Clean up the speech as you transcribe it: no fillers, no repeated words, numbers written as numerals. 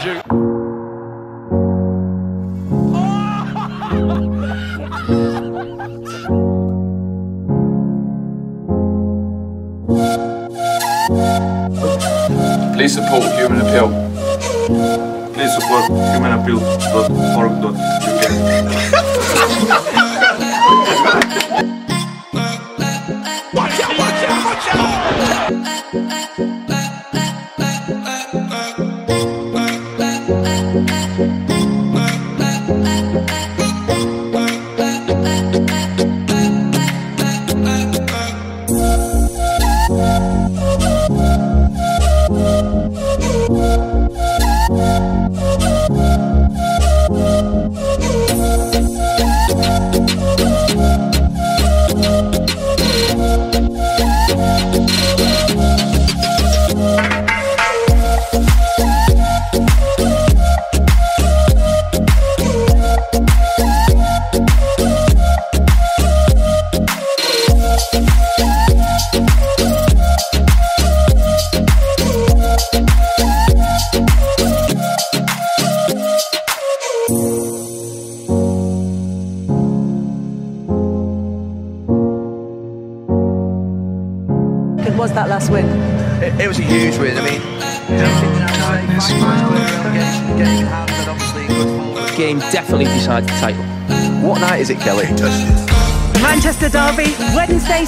you. Please support Human Appeal. Please support humanappeal.org.uk. Watch out, watch out, watch out! Was that last win? It was a huge win. I mean, the game definitely decides the title. What night is it, Kelly? Manchester Derby, Wednesday.